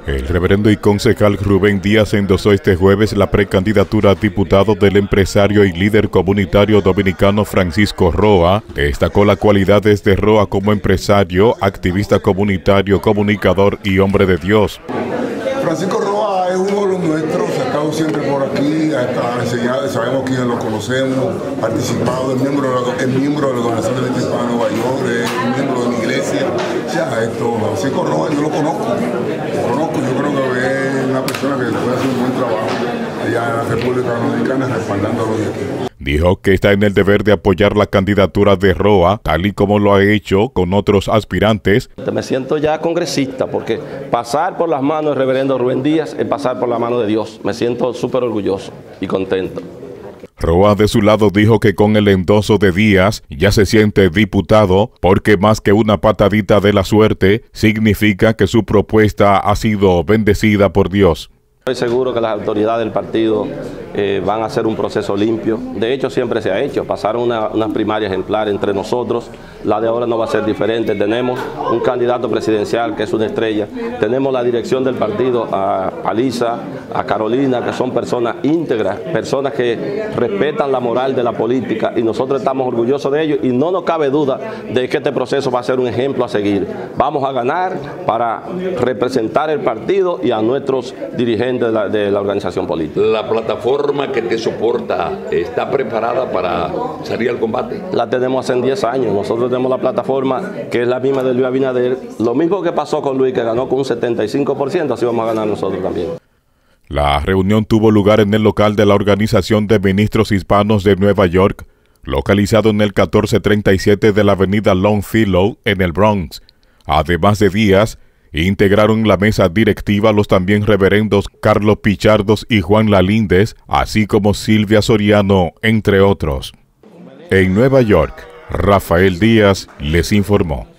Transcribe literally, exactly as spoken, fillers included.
El reverendo y concejal Rubén Díaz endosó este jueves la precandidatura a diputado del empresario y líder comunitario dominicano Francisco Roa. Destacó las cualidades de Roa como empresario, activista comunitario, comunicador y hombre de Dios. Francisco Roa es uno de los nuestros, ha estado siempre por aquí, ha estado enseñado, sabemos quiénes lo conocemos, participado, es miembro de la, es miembro de la Organización de Eventos Hispanos de Nueva York, es miembro de mi iglesia. Ya, esto, Francisco Roa, yo lo conozco, lo conozco, yo creo que es una persona que puede hacer un buen trabajo allá en la República Dominicana respaldando a los de aquí. Dijo que está en el deber de apoyar la candidatura de Roa, tal y como lo ha hecho con otros aspirantes. Me siento ya congresista, porque pasar por las manos del reverendo Rubén Díaz es pasar por la mano de Dios. Me siento súper orgulloso y contento. Roa de su lado dijo que con el endoso de Díaz ya se siente diputado porque más que una patadita de la suerte, significa que su propuesta ha sido bendecida por Dios. Estoy seguro que las autoridades del partido eh, van a hacer un proceso limpio. De hecho, siempre se ha hecho. Pasaron una, una primaria ejemplar entre nosotros. La de ahora no va a ser diferente. Tenemos un candidato presidencial que es una estrella. Tenemos la dirección del partido, a, a Lisa, a Carolina, que son personas íntegras, personas que respetan la moral de la política, y nosotros estamos orgullosos de ellos y no nos cabe duda de que este proceso va a ser un ejemplo a seguir. Vamos a ganar para representar el partido y a nuestros dirigentes De la, de la organización política. ¿La plataforma que te soporta está preparada para salir al combate? La tenemos hace diez años. Nosotros tenemos la plataforma que es la misma de Luis Abinader. Lo mismo que pasó con Luis, que ganó con un setenta y cinco por ciento, así vamos a ganar nosotros también. La reunión tuvo lugar en el local de la Organización de Ministros Hispanos de Nueva York, localizado en el catorce treinta y siete de la avenida Longfellow en el Bronx. Además de Díaz, integraron la mesa directiva los también reverendos Carlos Pichardos y Juan Lalíndez, así como Silvia Soriano, entre otros. En Nueva York, Rafael Díaz les informó.